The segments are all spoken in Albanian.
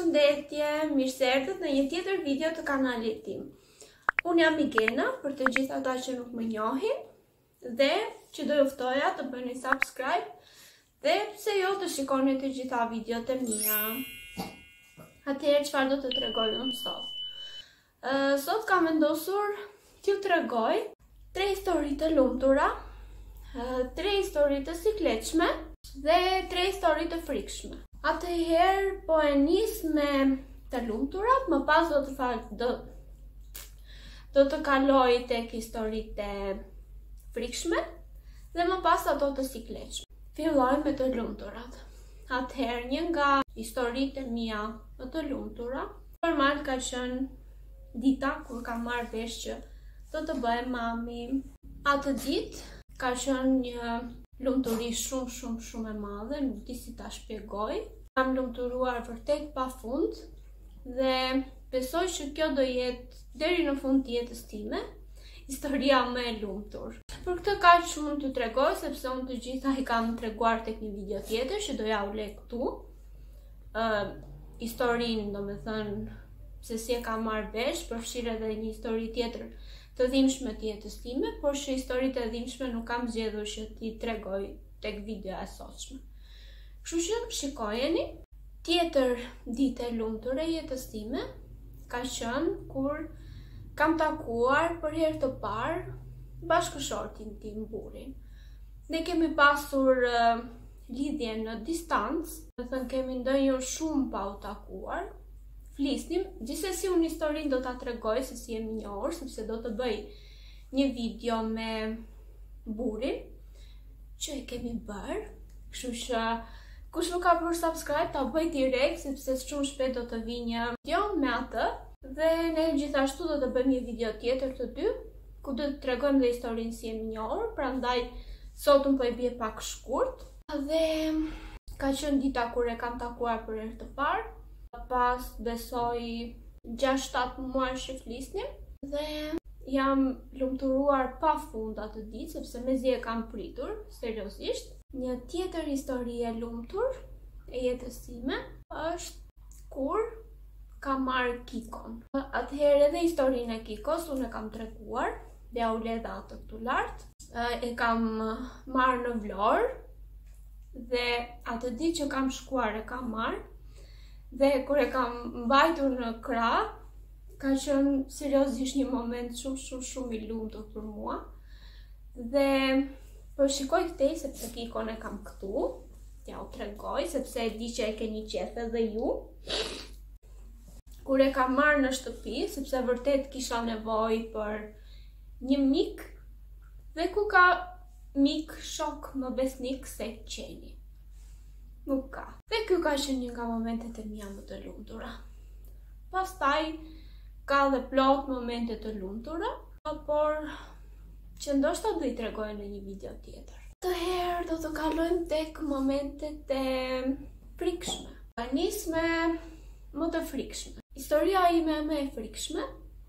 Përshëndetje, mirë se erdhët në një tjetër video të kanalit tim. Unë jam Migena, për të gjithë ata që nuk më njohin, dhe që do ju ftoja të bëni subscribe, dhe pse jo të shikoni të gjitha videot e mia. Atëherë çfarë do të tregoj unë sot? Sot kam vendosur t'ju tregoj 3 histori të lumtura, 3 histori të sikletshme dhe 3 histori të frikshme. Atëherë po e nis me të lumturat, më pas do të kaloj tek historitë e frikshme dhe më pas ato të sikletshme. Filloj me të lumturat. Atëherë një nga historitë e mia më të lumtura, normal ka qenë dita kur kam marrë vesh që do të bëhem mami. Atë ditë ka qenë një lumturi shumë e madhe, nuk di si ta shpjegoj. Kam lumturuar vërtet pafund dhe besoj që kjo do jetë deri në fund të jetës time historia më e lumtur. Për këtë kaq mund t'ju tregoj sepse unë të gjitha i kam treguar tek një video tjetër që do ja u lë këtu. Historinë, domethënë se si e kam marrë vesh, përfshirë edhe një histori tjetër të dhimbshme të jetës time, por që historitë e dhimbshme nuk kam zgjedhur që t'i tregoj tek videoja e sotshme. Kështu që shikojeni. Tjetër ditë e lumtur e jetës time ka qenë kur kam takuar për herë të parë bashkëshortin tim, burrin. Ne kemi pasur lidhje në distancë, do të thënë kemi ndonjëherë shumë pa u takuar. Flisnim, gjithsesi unë historinë do ta tregoj se si jemi njohur, sepse do të bëj një video me burrin që e kemi bërë. Kështu që kush nuk ka bërë subscribe, ta bëj direkt sepse shumë shpejt do të vi një video me atë. Dhe ne gjithashtu do të bëjmë një video tjetër të dy, ku do të tregojmë dhe historinë si jemi njohur, prandaj sot unë po e bie pak shkurt. Dhe ka qenë dita kur e kam takuar për herë të parë. Pas besoj 6-7 muaj që flisnim dhe jam lumturuar pafund atë ditë sepse mezi e kam pritur seriozisht. Një tjetër histori e lumtur e jetës time është kur kam marrë Kikon. Atëherë edhe historinë e Kikos unë e kam treguar, dhe ja u lidha atë këtu lart. E kam marrë në Vlorë dhe atë ditë që kam shkuar e kam marrë. Dhe kur e kam mbajtur në krah, ka qenë seriozisht një moment shumë i lumtur për mua. Dhe po shikoj këtej sepse Kikon e kam këtu, ja u tregoj sepse e di që e keni qejf edhe ju. Kur e kam marrë në shtëpi, sepse vërtet kisha nevojë për një mik, dhe ku ka mik shok më besnik se qeni. Nuk ka. Dhe kjo ka qenë një nga momentet e mia më të lumtura. Pastaj ka dhe plot momente të lumtura, por që ndoshta do i tregoj në një video tjetër. Atëherë do të kalojmë tek momentet e frikshme. Nis me më të frikshme. Historia ime më e frikshme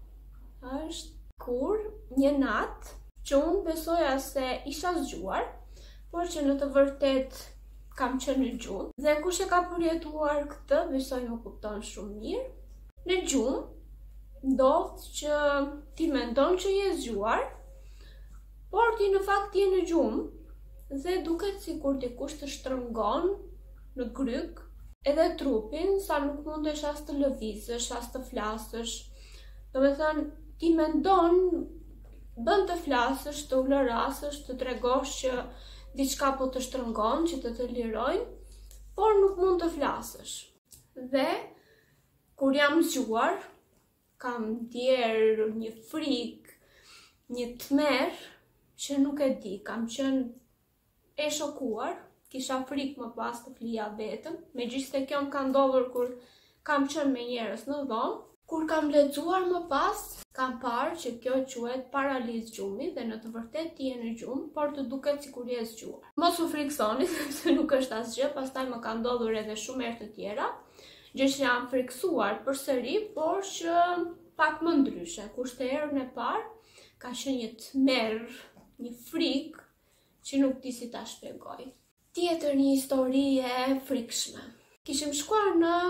është kur një natë që unë besoja se isha zgjuar, por që në të vërtet kam qenë në gjumë, dhe kush e ka përjetuar këtë, besoj më kupton shumë mirë. Në gjumë ndodh që ti mendon që je zgjuar, por ti në fakt je në gjumë dhe duket sikur dikush të shtrëngon në gryk edhe trupin, sa nuk mundesh as të lëvizësh, as të flasësh. Domethënë, ti mendon, bën të flasësh, të ulërasësh, të tregosh që diçka po të shtrëngon, që të lirojnë, por nuk mund të flasësh. Dhe kur jam zgjuar, kam ndjerë një frikë, një tmerr që nuk e di, kam qenë e shokuar, kisha frikë më pas të flija vetëm, megjithëse kjo më ka ndodhur kur kam qenë me njerëz në dhomë. Kur kam lexuar më pas, kam parë që kjo quhet paralizë gjumi dhe në të vërtetë ti je në gjumë, por të duket sikur je zgjuar. Mos u friksoni sepse nuk është asgjë, pastaj më ka ndodhur edhe shumë herë të tjera, gjë që jam friksuar përsëri, por që pak më ndryshe. Kurse herën e parë ka qenë një tmerr, një frikë që nuk di si ta shpjegoj. Tjetër një histori e frikshme. Kishim shkuar në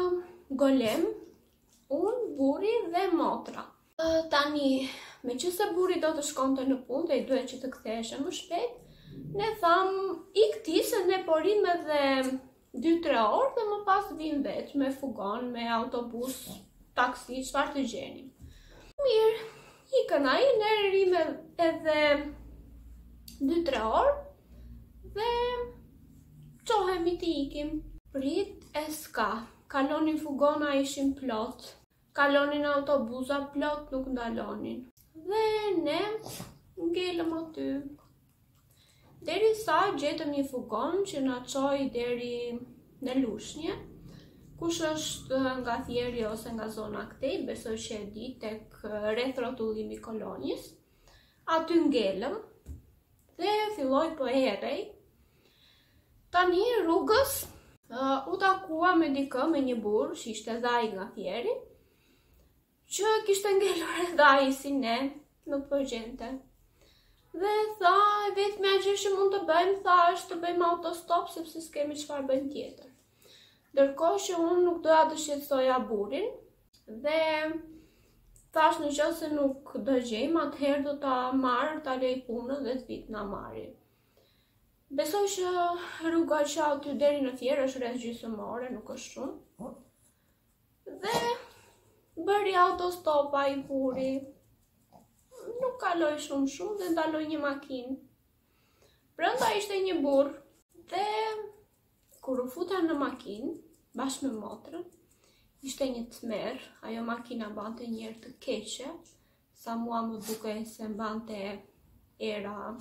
golem, unë, burri dhe motra. Tani, me që se burri do të shkonte në punë dhe i duhet që të ktheheshe më shpejt, ne tham i këti se ne porim edhe 2-3 orë dhe më pas vim vetë me fugon, me autobus, taksi, çfarë të gjeni. Mirë, ikën ai, ne rrim edhe 2-3 orë dhe qohemi të ikim. Prit e s'ka, kalonin fugona ishin plot, kalonin autobusa plot nuk ndalonin. Dhe ne ngelëm aty. Deri sa gjetëm një fugon që na çoi deri në Lushnjë. Kush është nga Thieri ose nga zona këtej, besoj që e di, tek rreth rrotullimi kolonjës. Aty ngelëm dhe filloi po errej. Tani rrugës u takua me dikë, me një burr që ishte dhe ai nga Thieri, që kishte ngelur edhe ai si ne, nuk po gjente. Dhe tha, vetmja gjë që mund të bëjmë, tha, është të bëjmë autostop sepse s'kemi çfarë bëjmë tjetër. Ndërkohë që unë nuk doja të shqetësoja burrin dhe thash në qoftë se nuk do gjejmë, atëherë do ta marr, ta lej punën dhe të vit na marri. Besoj që rruga që aty deri në Fier është rreth gjysmore, nuk është shumë. Dhe bëri autostopa i burri. Nuk kaloi shumë dhe ndaloi një makinë. Brenda ishte një burr dhe kur u futa në makinë bashkë me motrën, ishte një tmerr, ajo makina bante një erë të keqe, sa mua më dukej se mbante era.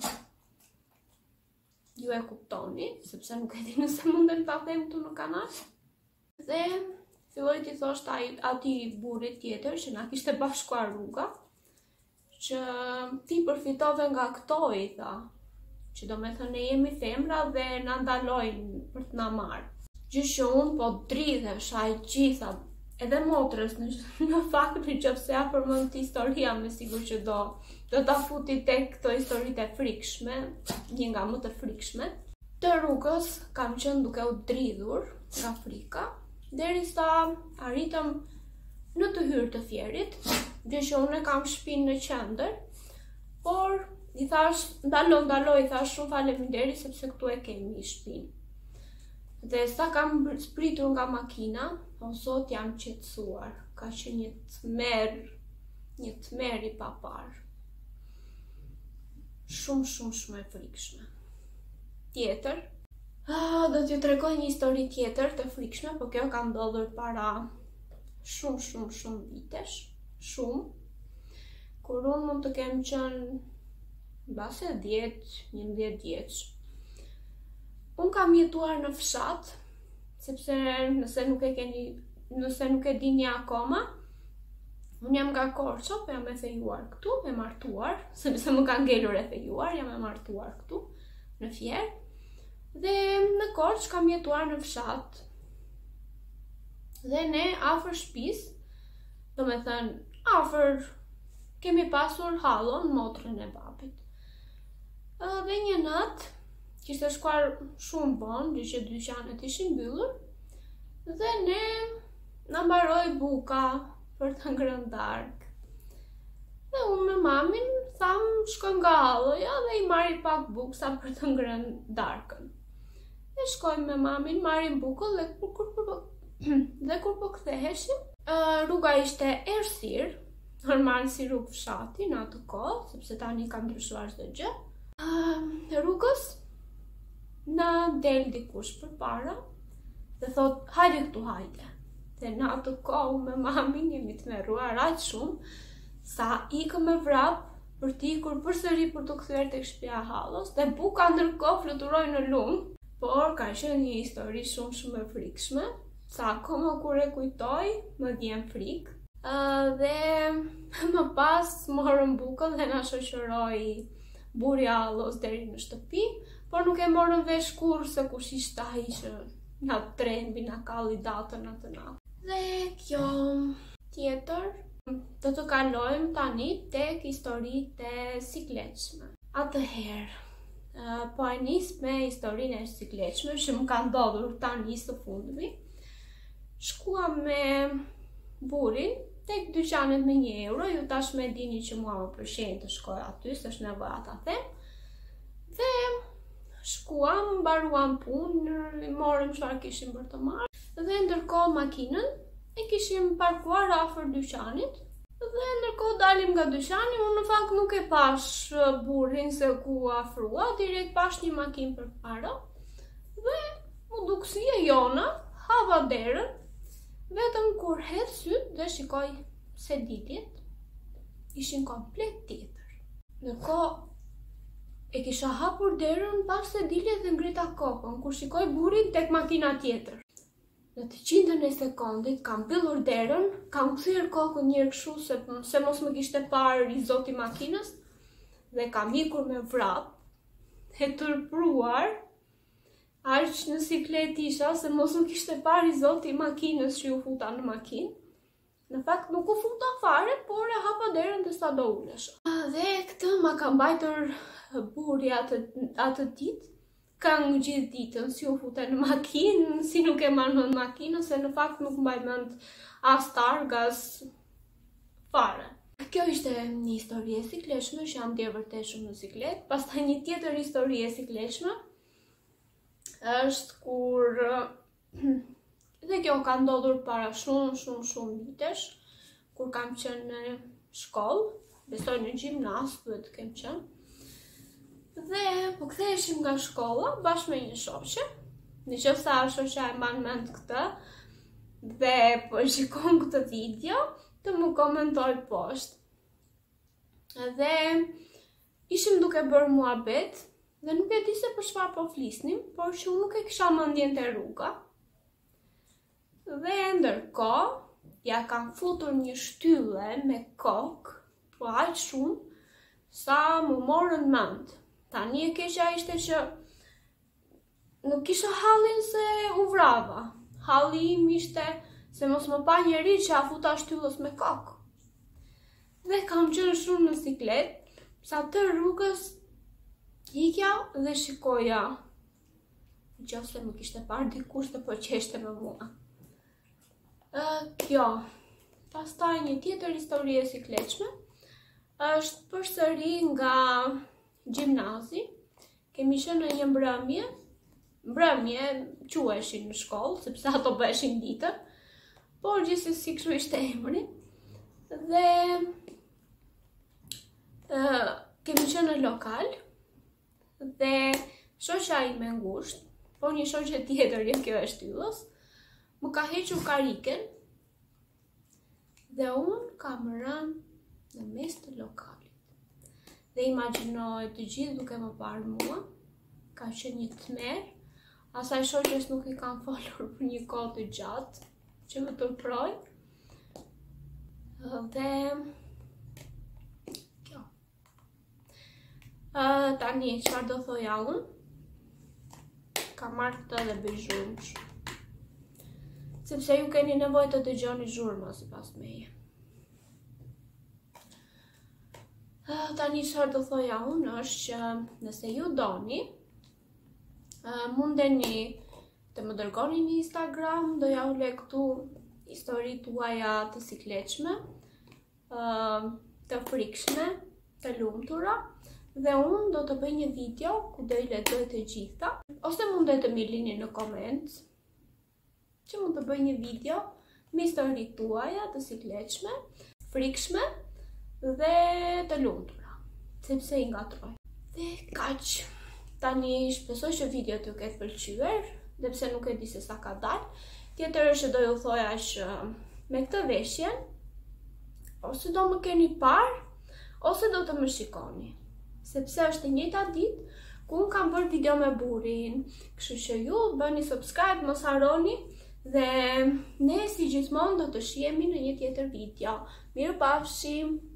Ju e kuptoni, sepse nuk e di nëse mundem ta them këtu në kanal. Dhe filloi t'i thoshte atij burrit tjetër që na kishte bashkuar rruga, që ti përfitove nga këto, i tha, që do me thënë ne jemi femra dhe na ndalojnë për të na marrë. Gjë që unë po dridhesha e gjitha, edhe motrës, në fakt në qoftë ja përmend historia, me sigur që do ta futi tek këto historitë e frikshme, një nga më të frikshme. Të rrugës kam qenë duke u dridhur nga frika, derisa arritëm në të hyrë të Fierit, gjë që unë kam shtëpinë në qendër, por i thash, ndalo, i thash shumë faleminderit sepse këtu e kemi shtëpinë. Dhe sa kam spritur nga makina, o zot jam qetësuar, ka qenë një tmerr i papar. Shumë e frikshme. Tjetër, do t'ju tregoj një histori tjetër të frikshme, por kjo ka ndodhur para shumë vitesh, kur unë mund të kem qenë mbase 10-11 vjeç. Unë kam jetuar në fshat, sepse nëse nuk e dini akoma, unë jam nga Korço, po jam e fejuar këtu, e martuar, sepse më ka ngelur e fejuar, jam e martuar këtu, në Fier. Dhe në Korçë kam jetuar në fshat. Dhe ne afër shtëpisë, do me thënë afër, kemi pasur hallon motrën e babit. Dhe një natë, kishte shkuar shumë vonë, gjë që dyqanet ishin mbyllur, dhe ne na mbaroi buka për të ngrënë darkë. Dhe unë me mamin tham shkojmë nga halloja dhe i marri pak buksa për të ngrënë darkën. Dhe shkojmë me mamin, marrim bukën dhe kur po ktheheshim, rruga ishte errësirë, normal si rrugë fshati në atë kohë, sepse tani ka ndryshuar çdo gjë. Rrugës na del dikush përpara dhe thot, hajde këtu, hajde. Dhe në atë kohë me mamin jemi të merruar aq shumë sa ikëm me vrap për t'i ikur përsëri për të kthyer tek shtëpia e hallos dhe buka ndërkohë fluturoi në lum. Por ka qenë një histori shumë e frikshme, sa akoma kur e kujtoj më vjen frikë. Dhe më pas morëm bukën dhe na shoqëroi burri i hallos deri në shtëpi, por nuk e morëm vesh kurrë se kush ishte ai që na trembi, na kalli datën atë natë. Dhe kjo tjetër, do të kalojmë tani tek historitë e sikletshme. Atëherë, po e nis me historinë e sikletshme që më ka ndodhur tani së fundmi. shkuam me burin tek dyqanet me 1 euro, ju tashme dini që mua më pëlqen të shkoj aty, s'është nevoja ta them. Dhe shkuam, mbaruam punë, morëm çfarë kishim për të marrë dhe ndërkohë makinën e kishim parkuar afër dyqanit. Dhe ndërkohë dalim nga dyqani, unë në fakt nuk e pash burrin se ku afrua, direkt pash një makinë përpara. Dhe mu duk si e jona, hava derën, vetëm kur hedh syt dhe shikoj se ditjet ishin komplet tjetër. Ndërkohë e kisha hapur derën pas se dilje dhe ngrita kokën, kur shikoj burrin tek makina tjetër. Në të qindën e sekondit kam mbyllur derën, kam kthyer kokën një herë kështu se mos më kishte parë i zoti makinës dhe kam ikur me vrap, e tërpruar, aq në siklet isha se mos më kishte parë i zoti makinës që u futa në makinë. Në fakt nuk u futa fare, por e hapa derën dhe sa do ulesha. Dhe këtë ma ka mbajtur burri atë ditë. Kanë gjithë ditën, si u fute në makinë, si nuk e marrë mend makinën, se në fakt nuk mbaj mend as targa, as fare. Kjo ishte një histori e sikletshme, që jam ndjer vërtet shumë në siklet. Pastaj një tjetër histori e sikletshme është kur dhe kjo ka ndodhur para shumë vitesh, kur kam qenë në shkollë, besoj në gjimnaz, duhet të kem qenë. Dhe po ktheheshim nga shkolla bashkë me një shoqe. Nëse shoqja e mban mend këtë dhe po shikon këtë video, të më komentoj poshtë. Dhe ishim duke bërë muhabet dhe nuk e di se për çfarë po flisnim, por që unë nuk e kisha mendjen te rruga. Dhe ndërkohë ja kam futur një shtylle me kokë, po aq shumë sa më morën mend. Tani e keqja ishte që nuk kisha hallin se u vrava. Halli im ishte se mos më pa njeri që a futa shtyllës me kokë. Dhe kam qenë shumë në siklet, sa të rrugës ikja dhe shikoja nëse më kishte parë dikush të po qeshte me mua. Kjo. Pastaj një tjetër histori e sikletshme është përsëri nga gjimnazi. Kemi qenë në një mbrëmje quheshin në shkollë, sepse ato bëheshin ditën, por gjithsesi kështu ishte emri. Dhe kemi qenë në lokal dhe shoqja ime ngushtë, po një shoqe tjetër, jo kjo e shtyllës, më ka hequr kariken dhe unë kam rënë në mes të lokalit. Dhe imagjinoj të gjithë duke më parë mua, ka qenë një tmerr, asaj shoqes nuk i kam folur për një kohë të gjatë, që më tërproj. Dhe kjo. Tani, çfarë do thoja unë? Kam marrë këtë dhe bëj zhurmë. Sepse ju keni nevojë të dëgjoni zhurmë sipas meje. Tani çfarë do thoja unë është që nëse ju doni, mundeni të më dërgoni në Instagram, do ja ule këtu historitë tuaja të sikletshme, të frikshme, të lumtura, dhe unë do të bëj një video ku do i lexoj të gjitha, ose mundet të më lini në koment që mund të bëj një video me historitë tuaja të sikletshme, frikshme dhe të lumtura, sepse i ngatroj. Dhe kaq. Tani shpresoj që video t'ju ketë pëlqyer, dhe pse nuk e di se sa ka dalë. Tjetër është që do ju thoja që me këtë veshjen, ose do më keni parë, ose do të më shikoni. Sepse është e njëjta ditë ku unë kam bërë video me burrin, kështu që ju bëni subscribe, mos harroni. Dhe ne si gjithmonë do të shihemi në një tjetër video. Mirupafshim!